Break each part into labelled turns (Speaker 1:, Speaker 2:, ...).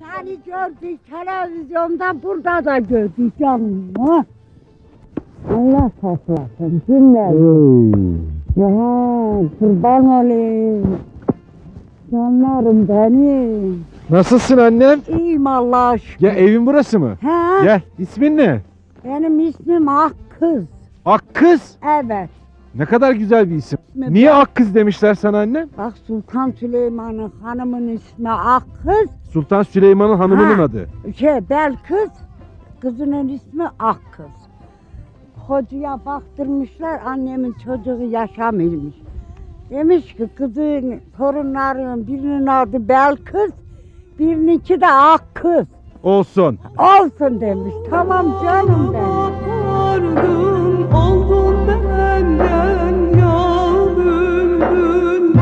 Speaker 1: Seni gördük televizyonda, burada da gördük canım. Allah saklasın cümleyi. Ya kurban olayım. Canlarım benim.
Speaker 2: Nasılsın annem?
Speaker 1: İyiyim Allah'a şükür.
Speaker 2: Ya evin burası mı?
Speaker 1: He?
Speaker 2: Gel. İsmin ne?
Speaker 1: Benim ismim Akkız.
Speaker 2: Akkız.
Speaker 1: Evet.
Speaker 2: Ne kadar güzel bir isim.
Speaker 1: İsmi
Speaker 2: Niye
Speaker 1: ben-
Speaker 2: Akkız demişler sana annem?
Speaker 1: Bak Sultan Süleyman'ın hanımın ismi Akkız.
Speaker 2: Sultan Süleyman'ın hanımının
Speaker 1: Ha.
Speaker 2: adı.
Speaker 1: Belkıs, kızının ismi Akkız. Hocaya baktırmışlar, annemin çocuğu yaşamıyormuş. Demiş ki kızın, torunların birinin adı Belkıs, birininki de Akkız.
Speaker 2: Olsun.
Speaker 1: Olsun demiş. Tamam canım benim.
Speaker 3: Vardın, oldun benden ya bülbül.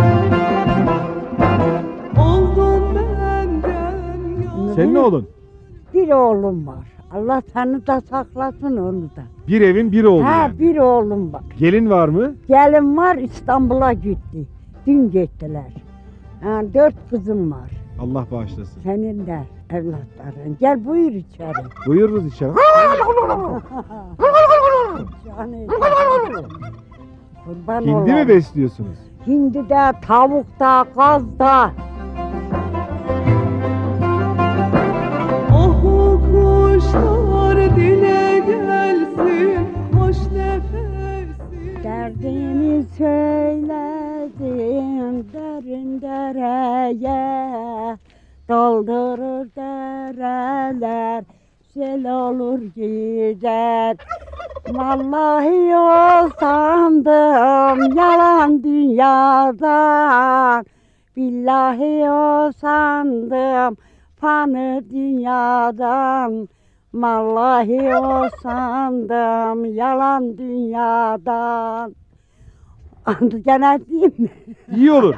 Speaker 3: Oldun benden ya.
Speaker 2: Senin oğlun.
Speaker 1: Bir oğlum var. Allah seni de saklasın onu da.
Speaker 2: Bir evin bir oğlu
Speaker 1: Ha,
Speaker 2: yani.
Speaker 1: bir oğlum var.
Speaker 2: Gelin var mı?
Speaker 1: Gelin var, İstanbul'a gitti. Dün gittiler. Ha, 4 kızım var.
Speaker 2: Allah bağışlasın.
Speaker 1: Senin de evlatların. Gel buyur içeri.
Speaker 2: Buyurunuz içeri.
Speaker 1: Yani, kurban
Speaker 2: Hindi
Speaker 1: olayım.
Speaker 2: mi besliyorsunuz?
Speaker 1: Hindi de, tavuk da, kaz da.
Speaker 3: Oh kuşlar dile gelsin, hoş nefesin.
Speaker 1: Derdimi söyledim derin dereye. Doldurur dereler, sel olur gider. Vallahi o sandım yalan dünyadan. Billahi o sandım fanı dünyadan. Vallahi o sandım yalan dünyadan. Gene diyeyim mi?
Speaker 2: İyi olur.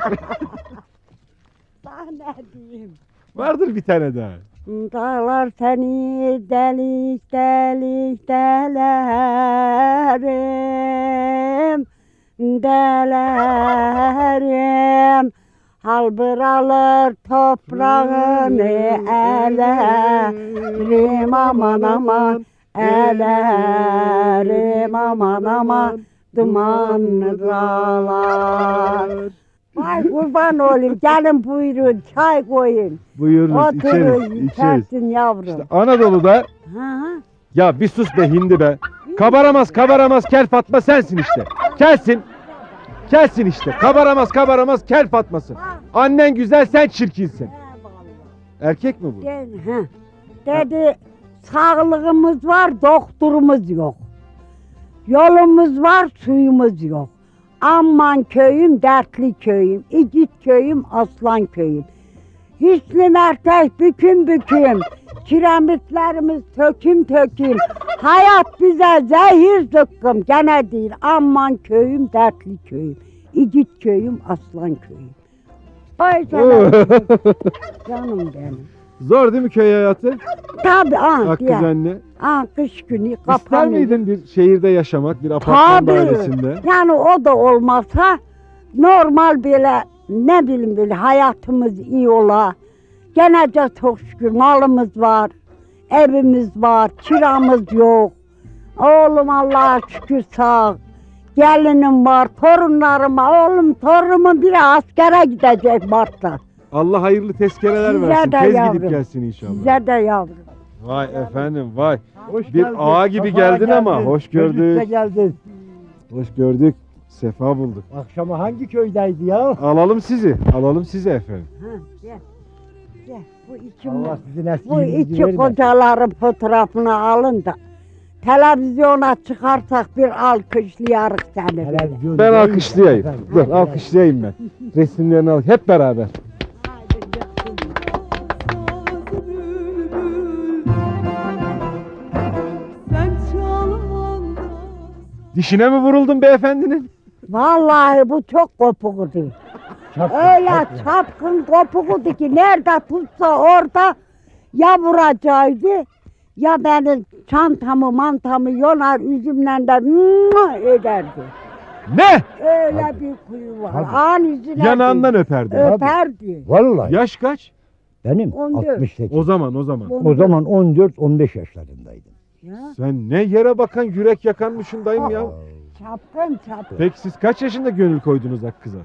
Speaker 1: Daha ne diyeyim?
Speaker 2: Vardır bir tane daha.
Speaker 1: Dağlar seni delik delik delerim, delerim. Halbır alır toprağını elerim, aman aman elerim, aman aman dumanlı dağlar. Ay kurban olayım, gelin buyurun, çay koyun.
Speaker 2: Buyurunuz içeriz.
Speaker 1: Oturun,
Speaker 2: İçeriz.
Speaker 1: içersin yavrum.
Speaker 2: İşte Anadolu'da
Speaker 1: Ha?
Speaker 2: ya bir sus be hindi be. Kabaramaz kabaramaz kel Fatma sensin işte. Kelsin. Kelsin işte. Kabaramaz kel Fatması. Annen güzel sen çirkinsin. Erkek mi bu?
Speaker 1: Dedi, sağlığımız var, doktorumuz yok. Yolumuz var, suyumuz yok. Amman köyüm, dertli köyüm. İgit köyüm, aslan köyüm. Hüsnü merkez büküm büküm. Kiremitlerimiz töküm töküm. Hayat bize zehir zıkkım. Gene değil, amman köyüm, dertli köyüm. İgit köyüm, aslan köyüm. Ay canım, canım benim.
Speaker 2: Zor değil mi köy hayatı?
Speaker 1: Tabii,
Speaker 2: Akkız anne.
Speaker 1: kış günü
Speaker 2: İster
Speaker 1: kapanıyor.
Speaker 2: miydin bir şehirde yaşamak, bir apartman dairesinde?
Speaker 1: Yani o da olmasa normal böyle ne bileyim böyle hayatımız iyi ola. Gene de çok şükür malımız var, evimiz var, kiramız yok. Oğlum Allah'a şükür sağ. Gelinim var, torunlarım var. Oğlum torunumun biri askere gidecek Mart'ta.
Speaker 2: Allah hayırlı tezkereler
Speaker 1: Size
Speaker 2: versin.
Speaker 1: de
Speaker 2: Tez
Speaker 1: yavrum.
Speaker 2: gidip gelsin inşallah.
Speaker 1: Size de yavrum.
Speaker 2: Vay efendim vay.
Speaker 4: Hoş
Speaker 2: Bir
Speaker 4: geldin.
Speaker 2: ağa gibi
Speaker 4: Safa
Speaker 2: geldin ama hoş
Speaker 4: Birlikte
Speaker 2: gördük.
Speaker 4: geldin.
Speaker 2: Hoş gördük. Sefa bulduk.
Speaker 4: Akşama hangi köydeydi ya?
Speaker 2: Alalım sizi. Alalım sizi efendim.
Speaker 1: Ha, gel. Gel. Bu iki,
Speaker 4: Allah sizin
Speaker 1: bu
Speaker 4: eskiğinizi
Speaker 1: iki
Speaker 4: vermesin.
Speaker 1: kocaların fotoğrafını alın da televizyona çıkarsak bir alkışlayarız seni.
Speaker 4: Televizyon
Speaker 2: Ben
Speaker 4: değil,
Speaker 2: alkışlayayım.
Speaker 4: efendim.
Speaker 2: Dur alkışlayayım ben. Resimlerini al. Hep beraber.
Speaker 3: Saz bülbül. Sen çalanda.
Speaker 2: Dişine mi vuruldun beyefendinin?
Speaker 1: Vallahi bu çok kopuktu.
Speaker 4: Çapkın,
Speaker 1: Öyle
Speaker 4: çapkın.
Speaker 1: çapkın kopuktu ki nerede tutsa orada ya vuracaktı ya benim çantamı mantamı yonar üzümle de ederdi.
Speaker 2: Ne?
Speaker 1: Öyle bir kuyu var.
Speaker 4: Tabii.
Speaker 1: An yüzüne
Speaker 2: Yanağından öperdi.
Speaker 1: öperdi.
Speaker 4: Vallahi.
Speaker 2: Yaş kaç?
Speaker 4: Benim
Speaker 1: 14.
Speaker 4: 68.
Speaker 2: O zaman.
Speaker 4: O zaman 14-15 yaşlarındaydım.
Speaker 1: Ya,
Speaker 2: Sen ne yere bakan yürek yakanmışsın dayım ya.
Speaker 1: çapkın.
Speaker 2: Peki siz kaç yaşında gönül koydunuz Akkız'a?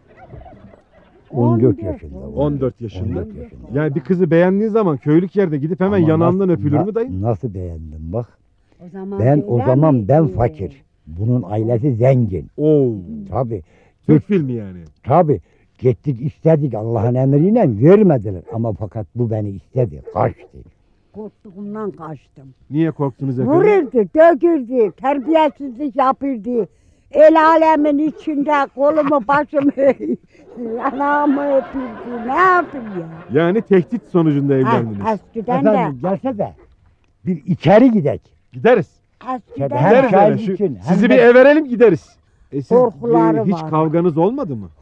Speaker 4: 14 yaşında.
Speaker 2: 14 yaşında.
Speaker 4: 14 yaşında.
Speaker 2: Yani bir kızı beğendiğin zaman köylük yerde gidip hemen
Speaker 4: Ama
Speaker 2: yanağından
Speaker 4: nasıl-
Speaker 2: öpülür mü dayım?
Speaker 4: Nasıl beğendim bak.
Speaker 1: O zaman
Speaker 4: O
Speaker 1: böyle
Speaker 4: zaman
Speaker 1: miydi?
Speaker 4: ben fakir. Bunun ailesi zengin.
Speaker 2: Oo.
Speaker 4: Tabi.
Speaker 2: Türk filmi yani.
Speaker 4: Tabi. Gittik istedik Allah'ın emriyle vermediler. Ama fakat bu beni istedi. Kaçtı.
Speaker 1: Korktuğumdan kaçtım.
Speaker 2: Niye korktunuz efendim?
Speaker 1: Vururdu, dökürdü, terbiyesizlik yapırdı. El alemin içinde kolumu, başımı, yanağımı öpürdü. Ne yapayım ya?
Speaker 2: Yani tehdit sonucunda evlendiniz.
Speaker 1: Eskiden
Speaker 4: Efendim
Speaker 1: de,
Speaker 4: gelse de bir içeri gidek.
Speaker 2: Gideriz.
Speaker 1: eskiden
Speaker 4: Hem
Speaker 2: Gideriz
Speaker 1: de.
Speaker 2: hele.
Speaker 4: çay için, hem
Speaker 2: Sizi
Speaker 4: de-
Speaker 2: bir ev verelim gideriz. Siz
Speaker 1: Korkuları
Speaker 2: hiç
Speaker 1: var.
Speaker 2: kavganız olmadı mı?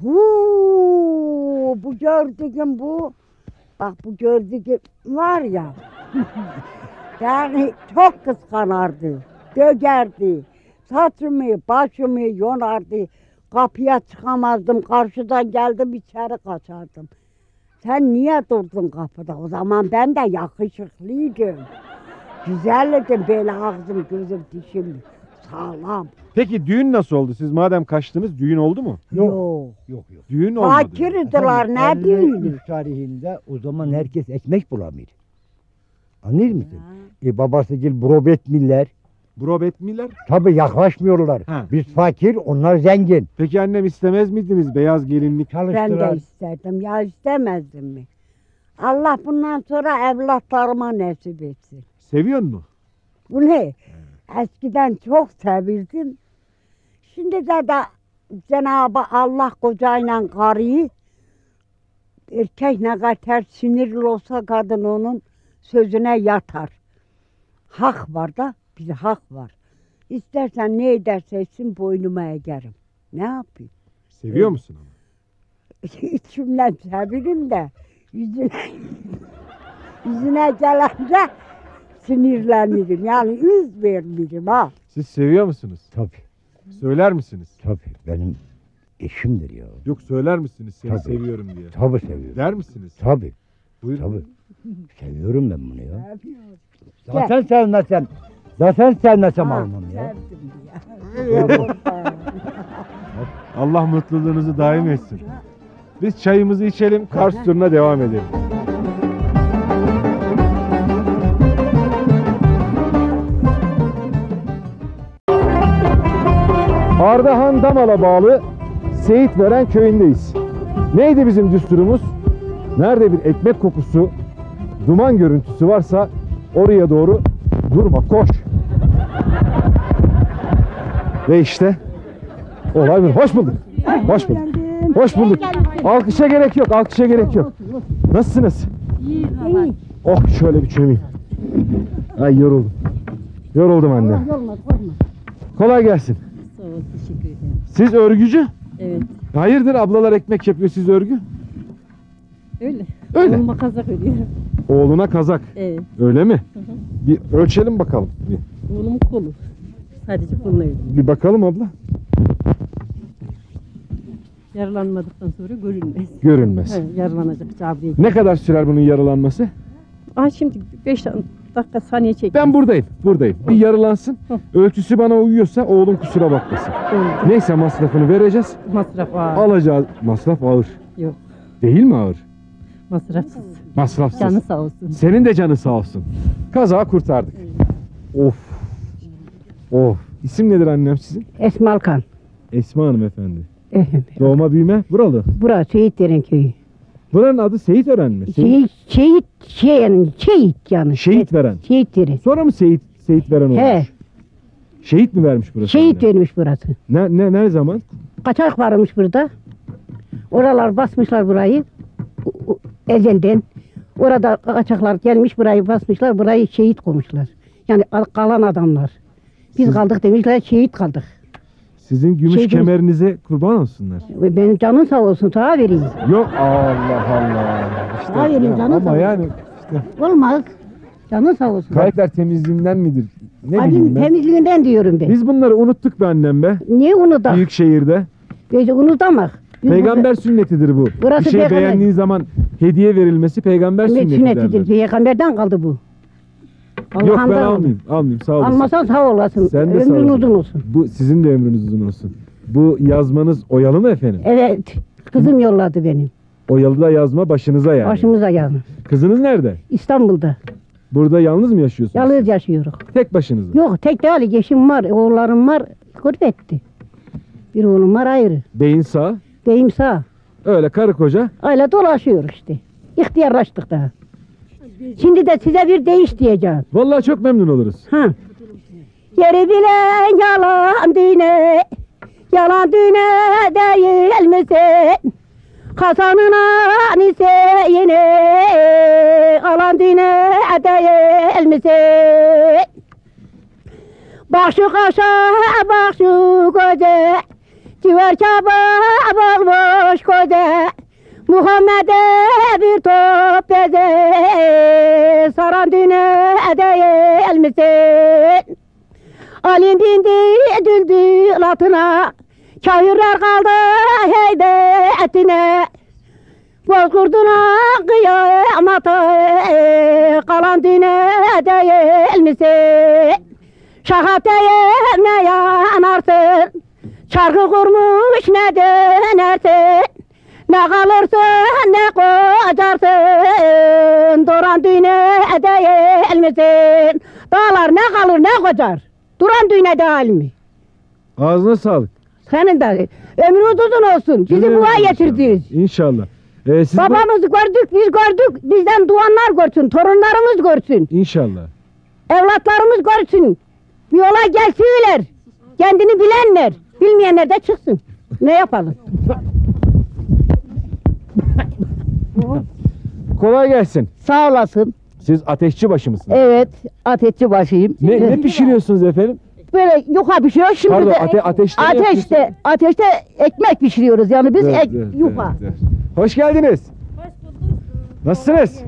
Speaker 1: Bu gördüğüm bu. Bak bu gördüğüm var ya. Yani çok kıskanardı. Dögerdi. Saçımı, başımı yonardı. Kapıya çıkamazdım. Karşıdan geldim içeri kaçardım. Sen niye durdun kapıda? O zaman ben de yakışıklıydım. Güzeldim böyle ağzım, gözüm, dişim sağlam.
Speaker 2: Peki düğün nasıl oldu? Siz madem kaçtınız düğün oldu mu?
Speaker 1: Yok.
Speaker 4: Yok.
Speaker 2: Düğün olmadı.
Speaker 1: Fakirdiler ne düğünü?
Speaker 4: 53 tarihinde o zaman herkes ekmek bulamıyor. Anlıyor musun? Babası gel brobet miller.
Speaker 2: Brobet Miller.
Speaker 4: Tabi yaklaşmıyorlar.
Speaker 2: Ha.
Speaker 4: Biz fakir, onlar zengin.
Speaker 2: Peki annem istemez miydiniz beyaz gelinlik?
Speaker 1: Ben de
Speaker 4: Çalıştılar.
Speaker 1: isterdim. Ya istemezdim mi? Allah bundan sonra evlatlarıma nasip etsin.
Speaker 2: Seviyor mu?
Speaker 1: Bu ne? Eskiden çok sevirdim. Şimdi de Cenab-ı Allah kocayla karıyı erkek ne kadar sinirli olsa kadın onun sözüne yatar. Hak var da bir hak var. İstersen ne ederse etsin boynuma egerim. Ne yapayım?
Speaker 2: Seviyor musun ama?
Speaker 1: İçimden sevirim de yüzüne gelende sinirlenirim. Yani yüz vermirim ha.
Speaker 2: Siz seviyor musunuz?
Speaker 4: Tabi
Speaker 2: Söyler misiniz?
Speaker 4: tabi benim eşimdir ya.
Speaker 2: Yok söyler misiniz seni
Speaker 4: Tabii.
Speaker 2: seviyorum diye?
Speaker 4: Tabi seviyorum.
Speaker 2: Der misiniz?
Speaker 4: Tabi
Speaker 2: Buyurun.
Speaker 4: tabi. Seviyorum ben bunu ya. Zaten sevmesem
Speaker 1: Ha,
Speaker 4: almam ya.
Speaker 1: sevdim diye.
Speaker 2: Allah mutluluğunuzu daim etsin. Biz çayımızı içelim, Kars turuna devam edelim. Ardahan Damal'a bağlı Seyitveren köyündeyiz. Neydi bizim düsturumuz? Nerede bir ekmek kokusu, duman görüntüsü varsa oraya doğru durma, koş. Ve işte olay bu. Hoş bulduk. Hoş bulduk. Hoş bulduk. Alkışa gerek yok, alkışa gerek yok. Nasılsınız?
Speaker 1: İyi.
Speaker 2: Oh şöyle bir çömeyim. Ay yoruldum. Yoruldum anne.
Speaker 1: Olmaz, olmaz.
Speaker 2: Kolay gelsin.
Speaker 5: Sağ ol, teşekkür ederim.
Speaker 2: Siz örgücü?
Speaker 5: Evet,
Speaker 2: Hayırdır ablalar ekmek yapıyor, siz örgü?
Speaker 5: öyle.
Speaker 2: Öyle.
Speaker 5: Oğluma kazak örüyorum.
Speaker 2: Oğluna kazak.
Speaker 5: Evet,
Speaker 2: Öyle mi? Bir ölçelim bakalım.
Speaker 5: oğlumun kolu. Sadece koluna örüyorum.
Speaker 2: Bir bakalım abla.
Speaker 5: Yaralanmadıktan sonra görünmez.
Speaker 2: Görünmez.
Speaker 5: He, yaralanacak cabriye.
Speaker 2: Ne kadar sürer bunun yaralanması?
Speaker 5: Şimdi 5 dakika saniye çek.
Speaker 2: Ben buradayım, buradayım. Bir yaralansın. Ölçüsü bana uyuyorsa oğlum kusura bakmasın. Neyse masrafını vereceğiz.
Speaker 5: Masraf var.
Speaker 2: Alacağız. Masraf ağır.
Speaker 5: Yok,
Speaker 2: Değil mi ağır?
Speaker 5: masrafsız.
Speaker 2: Masrafsız.
Speaker 5: Canı sağ olsun.
Speaker 2: Senin de canı sağ olsun. Kazağı kurtardık. Of. Of. İsim nedir annem sizin?
Speaker 1: Esmalkan.
Speaker 2: Esma Hanım efendi. Doğma büyüme buralı.
Speaker 1: Burası Şehitlerin köyü.
Speaker 2: Buranın adı Seyitveren mi?
Speaker 1: Şehit yani.
Speaker 2: Şehit veren.
Speaker 1: Şehitleri.
Speaker 2: Sonra mı Seyitveren olmuş?
Speaker 1: He.
Speaker 2: Şehit mi vermiş burası?
Speaker 1: Şehit
Speaker 2: anne?
Speaker 1: vermiş burası.
Speaker 2: Ne zaman?
Speaker 1: Kaçak varmış burada. Oralar basmışlar burayı. Ezelden. Orada kaçaklar gelmiş burayı basmışlar. Burayı şehit koymuşlar. Yani kalan adamlar. Biz kaldık demişler, şehit kaldık.
Speaker 2: Sizin gümüş
Speaker 1: Şey değil.
Speaker 2: kemerinize kurban olsunlar.
Speaker 1: Ve benim canım sağ olsun, sana vereyim.
Speaker 2: Yok Allah Allah. İşte,
Speaker 1: Hayır,
Speaker 2: ya,
Speaker 1: canı sağ
Speaker 2: ama
Speaker 1: olsun.
Speaker 2: yani işte
Speaker 1: Olmaz. Canın sağ olsun.
Speaker 2: karakter temizliğinden midir? Ne bileyim
Speaker 1: Acım
Speaker 2: ben.
Speaker 1: temizliğinden diyorum ben.
Speaker 2: Biz bunları unuttuk be annem be.
Speaker 1: Niye unutak?
Speaker 2: Büyük şehirde.
Speaker 1: Biz unutamak. Biz
Speaker 2: Peygamber sünnetidir bu.
Speaker 1: Burası
Speaker 2: Bir şey
Speaker 1: peygamber.
Speaker 2: beğendiğin zaman hediye verilmesi peygamber sünneti
Speaker 1: Sünnetidir.
Speaker 2: derler.
Speaker 1: Peygamberden kaldı bu.
Speaker 2: Yok ben
Speaker 1: Allah'tan kaldı.
Speaker 2: almayayım sağ olasın.
Speaker 1: Almasan sağ olasın.
Speaker 2: Sen de sağ
Speaker 1: Ömrün
Speaker 2: olasın.
Speaker 1: uzun olsun.
Speaker 2: Bu sizin de ömrünüz uzun olsun. Bu yazmanız oyalı mı efendim?
Speaker 1: Evet. Kızım yolladı benim.
Speaker 2: Oyalı da yazma başınıza yani.
Speaker 1: Başımıza geldi.
Speaker 2: Kızınız nerede?
Speaker 1: İstanbul'da.
Speaker 2: Burada yalnız mı yaşıyorsunuz?
Speaker 1: Yalnız yaşıyoruz.
Speaker 2: Tek başınıza.
Speaker 1: Yok tek değil. Eşim var. Oğullarım var. Gurbetti. Bir oğlum var ayrı.
Speaker 2: Beyin sağ.
Speaker 1: Deyim sağ.
Speaker 2: Öyle karı koca.
Speaker 1: Öyle dolaşıyor işte. İhtiyarlaştık daha. Şimdi de size bir deyiş diyeceğim.
Speaker 2: Vallahi çok memnun oluruz.
Speaker 1: Ha. Yeri bilen yalan düğüne, yalan düğüne değil misin? Kazanın anise yine, alan düğüne değil misin? Bak şu kaşa, bak şu göze, civer kebap olmuş koze. Muhammed'e bir top beze, saran düğüne değil misin? Alim bindi düldül atına, kâhirler kaldı heybetine. Bozkurduna kıyamata, kalan düğüne değil misin? Şahateye ne yanarsın, şarkı kurmuş ne dönersin? Ne kalırsın ne kocarsın, duran düğüne değil misin? Dağlar ne kalır ne kocar, duran düğüne değil mi?
Speaker 2: Ağzına sağlık.
Speaker 1: Senin de ömrün uzun olsun, bizi
Speaker 2: Cümle
Speaker 1: buğa
Speaker 2: inşallah.
Speaker 1: getirdiniz.
Speaker 2: İnşallah. Siz
Speaker 1: Babamızı gördük, biz gördük, bizden duanlar görsün, torunlarımız görsün,
Speaker 2: İnşallah.
Speaker 1: evlatlarımız görsün. Bir yola gelsinler, kendini bilenler, bilmeyenler de çıksın. Ne yapalım?
Speaker 2: Kolay gelsin.
Speaker 1: Sağ olasın.
Speaker 2: Siz ateşçi başı mısınız?
Speaker 1: Evet, ateşçi başıyım.
Speaker 2: Ne pişiriyorsunuz efendim?
Speaker 1: Böyle yuka pişiyor, şimdi
Speaker 2: Pardon,
Speaker 1: de
Speaker 2: ateşte mi
Speaker 1: ateşte ekmek pişiriyoruz yani biz yuka.
Speaker 2: evet. Hoş geldiniz. Nasılsınız?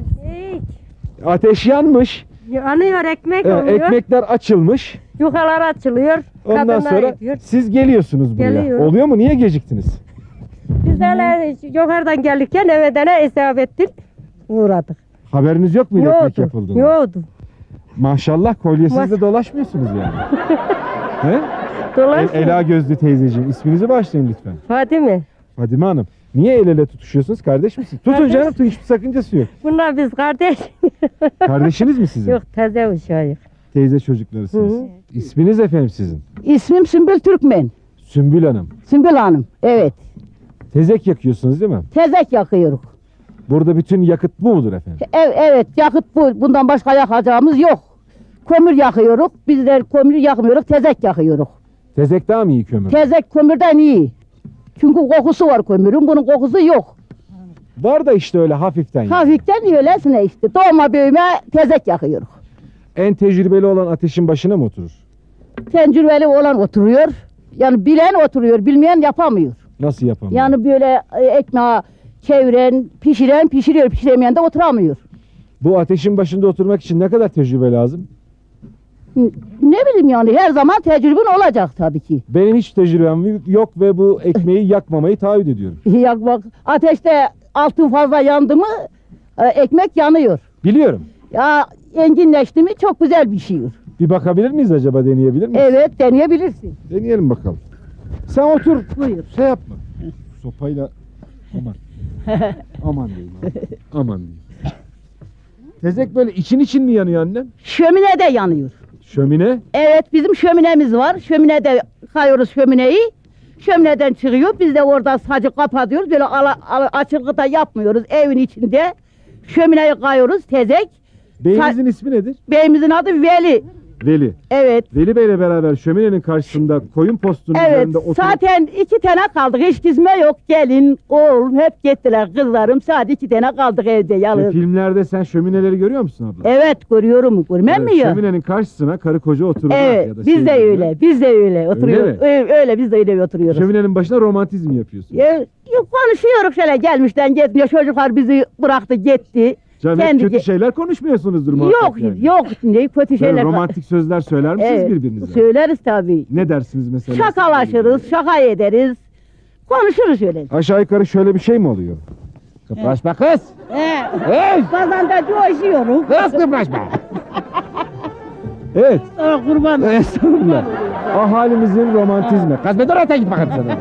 Speaker 2: Ateş yanmış.
Speaker 6: Yanıyor ekmek oluyor.
Speaker 2: Ekmekler açılmış.
Speaker 6: Yukalar açılıyor.
Speaker 2: Ondan
Speaker 6: kadınlar
Speaker 2: sonra
Speaker 6: yapıyor.
Speaker 2: siz geliyorsunuz buraya.
Speaker 6: Geliyorum.
Speaker 2: Oluyor mu? Niye geciktiniz?
Speaker 6: Biz hele yukarıdan gelirken evdene isabettin. Uğradık.
Speaker 2: Haberiniz yok muydu ekmek
Speaker 6: Yoktu.
Speaker 2: yapıldığını?
Speaker 6: Yoktu.
Speaker 2: Maşallah kolyesizle dolaşmıyorsunuz yani. He?
Speaker 6: Dolaşmıyor.
Speaker 2: Ela Gözlü teyzeciğim, isminizi bağışlayın lütfen.
Speaker 6: Fadime.
Speaker 2: Fadime Hanım. Niye el ele tutuşuyorsunuz? Kardeş misiniz? Tutun
Speaker 6: Kardeş.
Speaker 2: canım, hiçbir sakıncası yok.
Speaker 6: Bunlar biz kardeş.
Speaker 2: Kardeşiniz mi sizin?
Speaker 6: Yok teze uşağıyız.
Speaker 2: Teyze çocuklarısınız.
Speaker 6: Hı hı.
Speaker 2: İsminiz efendim sizin?
Speaker 1: İsmim Sümbül Türkmen.
Speaker 2: Sümbül Hanım.
Speaker 1: Sümbül Hanım, evet.
Speaker 2: Tezek yakıyorsunuz değil mi?
Speaker 1: Tezek yakıyoruz.
Speaker 2: Burada bütün yakıt bu mudur efendim?
Speaker 1: Evet, yakıt bu. Bundan başka yakacağımız yok. Kömür yakıyoruz. Bizler kömür yakmıyoruz, tezek yakıyoruz.
Speaker 2: Tezek daha mı iyi kömür?
Speaker 1: Tezek kömürden iyi. Çünkü kokusu var kömürün, bunun kokusu yok.
Speaker 2: Var da işte öyle hafiften. yani.
Speaker 1: Hafiften öylesine işte. Doğma büyüme tezek yakıyoruz.
Speaker 2: En tecrübeli olan ateşin başına mı oturur?
Speaker 1: Tecrübeli olan oturuyor. Yani bilen oturuyor, bilmeyen yapamıyor.
Speaker 2: Nasıl yapamıyor?
Speaker 1: Yani böyle ekmeği çeviren, pişiren pişiriyor, pişiremeyen de oturamıyor.
Speaker 2: Bu ateşin başında oturmak için ne kadar tecrübe lazım?
Speaker 1: Ne bileyim yani her zaman tecrüben olacak tabii ki.
Speaker 2: Benim hiç tecrübem yok ve bu ekmeği yakmamayı taahhüt ediyorum.
Speaker 1: Yakmak, ateşte altın fazla yandı mı ekmek yanıyor.
Speaker 2: Biliyorum.
Speaker 1: Ya enginleşti mi çok güzel bir şey.
Speaker 2: Bir bakabilir miyiz acaba, deneyebilir miyiz?
Speaker 1: Evet deneyebilirsin.
Speaker 2: Deneyelim bakalım. Sen otur.
Speaker 1: Buyur.
Speaker 2: Şey yapma. Sopayla aman. Aman diyeyim abi. Aman diyeyim. Tezek böyle için mi yanıyor annem?
Speaker 1: Şömine de yanıyor.
Speaker 2: Şömine.
Speaker 1: Evet bizim şöminemiz var. Şöminede kayıyoruz şömineyi. Şömineden çıkıyor. Biz de orada sacı kapatıyoruz. Böyle açıklıkta yapmıyoruz evin içinde. Şömineyi kayıyoruz tezek.
Speaker 2: Beyinizin ismi nedir?
Speaker 1: Beyimizin adı Veli.
Speaker 2: Veli.
Speaker 1: Evet.
Speaker 2: Veli Bey'le beraber şöminenin karşısında koyun postunun
Speaker 1: Evet,
Speaker 2: üzerinde oturup...
Speaker 1: zaten 2 tane kaldık. Hiç dizme yok. Gelin, oğlum hep gittiler kızlarım. Sadece 2 tane kaldık evde
Speaker 2: Ve
Speaker 1: yalnız.
Speaker 2: filmlerde sen şömineleri görüyor musun abla?
Speaker 1: Evet, görüyorum. Görmem mi ya?
Speaker 2: Şöminenin karşısına karı koca otururlar. ya
Speaker 1: Evet,
Speaker 2: da
Speaker 1: biz
Speaker 2: şey
Speaker 1: de
Speaker 2: gibi.
Speaker 1: öyle. Biz de öyle oturuyoruz.
Speaker 2: mi?
Speaker 1: Öyle biz de öyle oturuyoruz.
Speaker 2: Şöminenin başına romantizm yapıyorsun.
Speaker 1: Yok, konuşuyoruz şöyle gelmişten gitmiyor. Çocuklar bizi bıraktı gitti.
Speaker 2: Canım hep
Speaker 1: kendi
Speaker 2: kötü
Speaker 1: ge-
Speaker 2: şeyler konuşmuyorsunuzdur muhakkak
Speaker 1: Yok,
Speaker 2: yani.
Speaker 1: yok. Ne kötü
Speaker 2: Böyle
Speaker 1: şeyler.
Speaker 2: romantik sözler söyler misiniz
Speaker 1: Evet,
Speaker 2: birbirinize?
Speaker 1: söyleriz tabii.
Speaker 2: Ne dersiniz mesela?
Speaker 1: Şakalaşırız, şaka ederiz. Konuşuruz öyle.
Speaker 2: Aşağı yukarı şöyle bir şey mi oluyor? Kıpraşma kız.
Speaker 1: He. Bazen de coşuyorum.
Speaker 2: Kız kıpraşma. Evet.
Speaker 1: Sana kurban.
Speaker 2: Estağfurullah. Ahalimizin romantizmi. Kız bir dur öte git bakalım sana.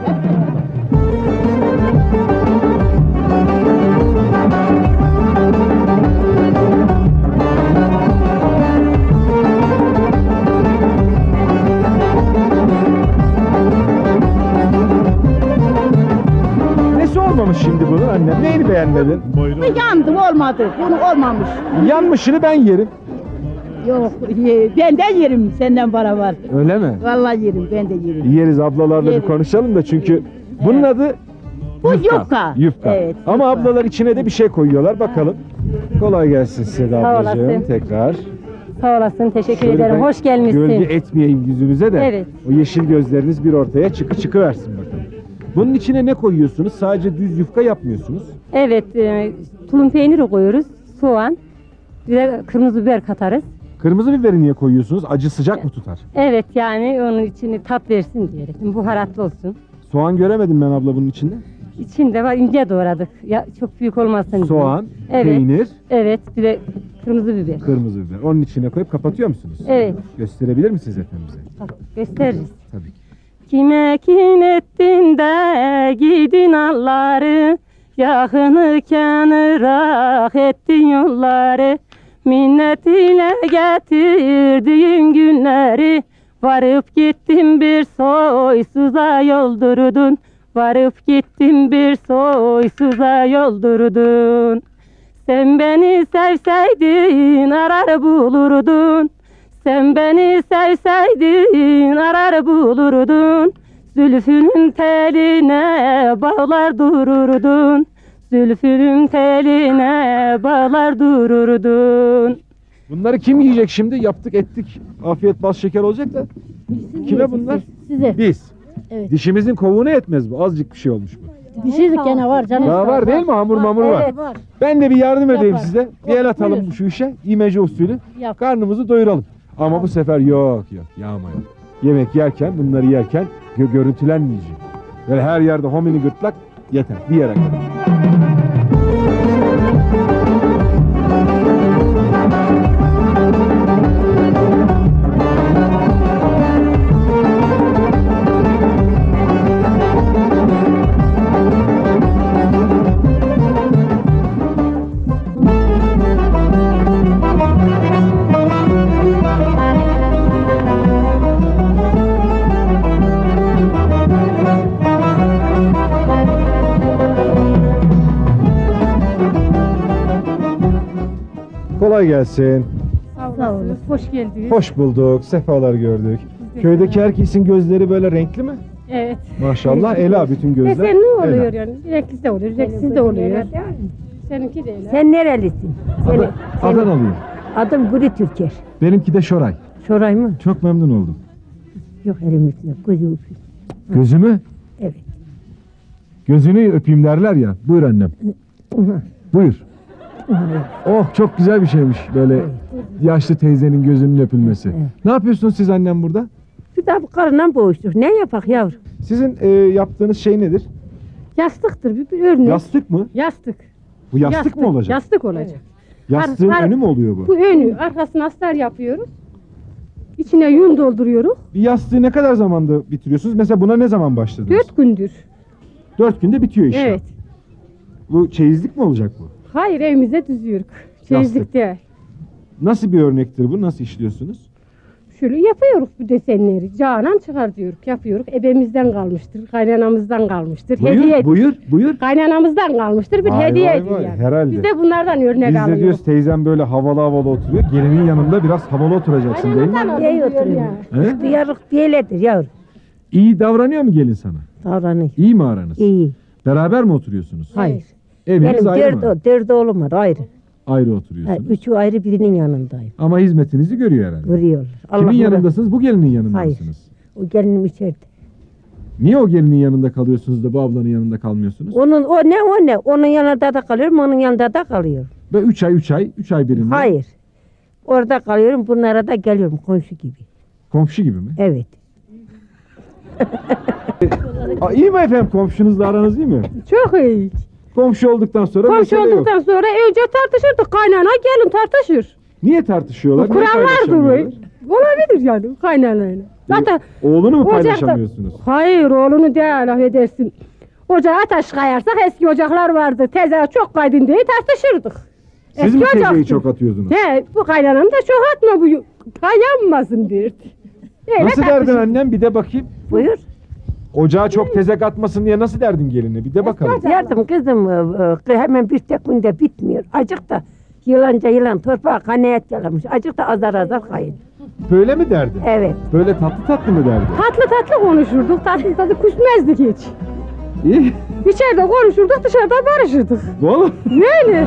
Speaker 2: Nesi olmamış şimdi bunun annem? Neyini beğenmedin?
Speaker 1: Yandım olmadı. Bunu olmamış.
Speaker 2: Yanmışını ben yerim.
Speaker 1: Yok ben de yerim senden beraber.
Speaker 2: Öyle mi?
Speaker 1: Vallahi yerim ben de yerim.
Speaker 2: Yeriz ablalarla bir
Speaker 1: Yeriz.
Speaker 2: konuşalım da çünkü bunun adı
Speaker 1: Bu yufka.
Speaker 2: Yufka.
Speaker 1: Evet,
Speaker 2: Ama
Speaker 1: yufka.
Speaker 2: ablalar içine de bir şey koyuyorlar. Bakalım. Kolay gelsin size de
Speaker 6: Sağ
Speaker 2: ablacığım.
Speaker 6: olasın.
Speaker 2: Tekrar.
Speaker 6: Sağ olasın, teşekkür
Speaker 2: Şöyle
Speaker 6: ederim.
Speaker 2: ben
Speaker 6: Hoş gelmişsin.
Speaker 2: Gölge etmeyeyim yüzünüze de.
Speaker 6: Evet.
Speaker 2: O yeşil gözleriniz bir ortaya çıkıversin bakalım. Bunun içine ne koyuyorsunuz? Sadece düz yufka yapmıyorsunuz.
Speaker 6: Evet, tulum peyniri koyuyoruz, soğan, bir de kırmızı biber katarız.
Speaker 2: Kırmızı biberi niye koyuyorsunuz? Acı sıcak mı tutar?
Speaker 6: Evet, yani onun içini tat versin diyerek, buharatlı olsun.
Speaker 2: Soğan göremedim ben abla bunun içinde.
Speaker 6: İçinde var, ince doğradık. Ya çok büyük olmasın diye.
Speaker 2: Soğan,
Speaker 6: Evet.
Speaker 2: peynir,
Speaker 6: Evet, bir de kırmızı biber.
Speaker 2: kırmızı biber. Onun içine koyup kapatıyor musunuz?
Speaker 6: Evet.
Speaker 2: Gösterebilir misiniz efendim bize?
Speaker 6: Bak, gösteririz.
Speaker 2: Tabii ki.
Speaker 6: Kime kin ettin de gidin alları, yakını kenara ettin yolları. Minnet ile getirdiğim günleri, varıp gittim bir soysuza yoldurdun. Varıp gittim bir soysuza yoldurdun. Sen beni sevseydin arar bulurdun. Sen beni sevseydin arar bulurdun. Zülfünün teline bağlar dururdun. Zülfünün teline bağlar dururdun.
Speaker 2: Bunları kim yiyecek şimdi? Yaptık ettik. Afiyet bal şeker olacak da. Kime bunlar?
Speaker 1: Size.
Speaker 2: Biz.
Speaker 1: Evet.
Speaker 2: Dişimizin kovuğuna yetmez bu. Azıcık bir şey olmuş bu.
Speaker 1: Bir şey gene var canım.
Speaker 2: Daha var değil mi? Hamur mamur var.
Speaker 1: Evet var.
Speaker 2: Ben de bir yardım edeyim
Speaker 1: Yapar.
Speaker 2: size. Bir el atalım
Speaker 1: Buyur.
Speaker 2: şu işe. İmece usulü.
Speaker 1: Yap.
Speaker 2: Karnımızı doyuralım. Ama bu sefer yok. Yağma yok. Yemek yerken, bunları yerken görüntülenmeyecek. Böyle her yerde homini gırtlak yeter. Bir yere kadar. Kolay gelsin.
Speaker 5: Sağ olun. Hoş geldiniz.
Speaker 2: Hoş bulduk. Sefalar gördük. Köydeki herkesin gözleri böyle renkli mi?
Speaker 5: Evet.
Speaker 2: Maşallah. Ela bütün gözler.
Speaker 5: Desen ne oluyor
Speaker 2: Ela.
Speaker 5: yani? Renkli de oluyor, renksiz de oluyor. Seninki de öyle.
Speaker 6: Sen nerelisin?
Speaker 2: Adanalıyım.
Speaker 6: Adım Guri Türker.
Speaker 2: Benimki de Şoray.
Speaker 6: Şoray mı?
Speaker 2: Çok memnun oldum.
Speaker 6: Yok elimizde. Gözü
Speaker 2: Gözümü?
Speaker 6: Evet.
Speaker 2: Gözünü öpeyim derler ya. Buyur annem. Buyur. Oh çok güzel bir şeymiş böyle yaşlı teyzenin gözünün öpülmesi. Ne yapıyorsunuz siz annem burada?
Speaker 6: Bir daha bu karından boğuştuk. Ne yapak yavrum?
Speaker 2: Sizin yaptığınız şey nedir?
Speaker 5: Yastıktır bir örnek.
Speaker 2: Yastık mı?
Speaker 5: Yastık.
Speaker 2: Bu yastık mı olacak?
Speaker 5: Yastık olacak.
Speaker 2: Yastığın
Speaker 5: Har-
Speaker 2: önü mü oluyor bu?
Speaker 5: Bu önü, arkasına astar yapıyoruz. İçine yün dolduruyoruz.
Speaker 2: Bir yastığı ne kadar zamanda bitiriyorsunuz? Mesela buna ne zaman başladınız?
Speaker 5: 4 gündür.
Speaker 2: 4 günde bitiyor iş.
Speaker 5: Evet.
Speaker 2: Bu çeyizlik mi olacak bu?
Speaker 5: Hayır evimize düzüyoruz. Çeyizlik değil.
Speaker 2: Nasıl bir örnektir bu? Nasıl işliyorsunuz?
Speaker 5: Şöyle yapıyoruz bu desenleri. Canan çıkar diyoruz. Yapıyoruz. Ebemizden kalmıştır. Kaynanamızdan kalmıştır. Hediye.
Speaker 2: Buyur.
Speaker 5: Kaynanamızdan kalmıştır. Bir
Speaker 2: Vay,
Speaker 5: hediye
Speaker 2: vay,
Speaker 5: ediyor
Speaker 2: vay,
Speaker 5: yani.
Speaker 2: herhalde.
Speaker 5: Biz de bunlardan örnek
Speaker 2: Biz de
Speaker 5: alıyoruz.
Speaker 2: diyoruz teyzem böyle havalı oturuyor. Gelinin yanında biraz havalı oturacaksın değil mi?
Speaker 5: Kaynanadan
Speaker 6: İyi
Speaker 5: alıyor
Speaker 6: oturuyor.
Speaker 5: ya.
Speaker 2: He?
Speaker 6: Duyarık diyelerdir yavrum.
Speaker 2: İyi davranıyor mu gelin sana?
Speaker 6: Davranıyor.
Speaker 2: İyi mi aranız?
Speaker 6: İyi.
Speaker 2: Beraber mi oturuyorsunuz?
Speaker 6: Hayır.
Speaker 2: Eviniz
Speaker 6: Benim
Speaker 2: ayrı mı?
Speaker 6: dört oğlum var ayrı.
Speaker 2: Ayrı
Speaker 6: Ha,
Speaker 2: oturuyorsunuz.
Speaker 6: üçü ayrı birinin yanındayım.
Speaker 2: Ama hizmetinizi görüyor herhalde.
Speaker 6: Vuruyorlar.
Speaker 2: Kimin
Speaker 6: Allah
Speaker 2: yanındasınız? Bu gelinin yanında
Speaker 6: Hayır.
Speaker 2: mısınız?
Speaker 6: O gelinim içeride.
Speaker 2: Niye o gelinin yanında kalıyorsunuz da bu ablanın yanında kalmıyorsunuz?
Speaker 6: O ne? Onun yanında da kalıyorum, onun yanında da kalıyorum.
Speaker 2: Ve 3 ay birinde.
Speaker 6: Hayır. Orada kalıyorum, bunlara da geliyorum komşu gibi.
Speaker 2: Komşu gibi mi?
Speaker 6: Evet.
Speaker 2: İyi mi efendim? Komşunuzla aranız iyi mi?
Speaker 5: Çok iyi.
Speaker 2: Komşu olduktan sonra
Speaker 5: Komşu
Speaker 2: mesele yok.
Speaker 5: olduktan sonra önce tartışırdık. Kaynana gelin tartışır.
Speaker 2: Niye tartışıyorlar? Niye
Speaker 5: Kur'an vardır.
Speaker 2: paylaşamıyorlar?
Speaker 5: Olabilir yani kaynanayla. Zaten
Speaker 2: Oğlunu mu
Speaker 5: ocakta-
Speaker 2: paylaşamıyorsunuz?
Speaker 5: Hayır oğlunu değil affedersin. Ocağa ateş kayarsak eski ocaklar vardı. Teze çok kaydın diye tartışırdık.
Speaker 2: Siz mi tezeyi
Speaker 5: ocaktı.
Speaker 2: çok atıyordunuz?
Speaker 5: He bu kaynanam da çok atma bu kayanmasın derdi. Öyle
Speaker 2: Nasıl derdin
Speaker 5: tartışırdık.
Speaker 2: annem? Bir de bakayım.
Speaker 1: Buyur.
Speaker 2: Ocağa çok tezek atmasın diye nasıl derdin geline? Bir de bakalım.
Speaker 1: Yardım kızım hemen bir tek günde bitmiyor. Acık da yılanca yılan torpağa kanayet gelemiş. Acık da azar azar kayın.
Speaker 2: Böyle mi derdin?
Speaker 1: Evet.
Speaker 2: Böyle tatlı tatlı mı derdin?
Speaker 5: Tatlı tatlı konuşurduk. Tatlı tatlı küsmezdik hiç.
Speaker 2: İyi.
Speaker 5: İçeride konuşurduk dışarıda barışırdık.
Speaker 2: Valla.
Speaker 5: Yani.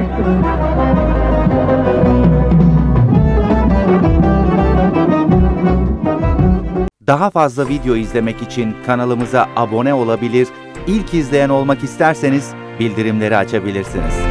Speaker 7: Daha fazla video izlemek için kanalımıza abone olabilir, ilk izleyen olmak isterseniz bildirimleri açabilirsiniz.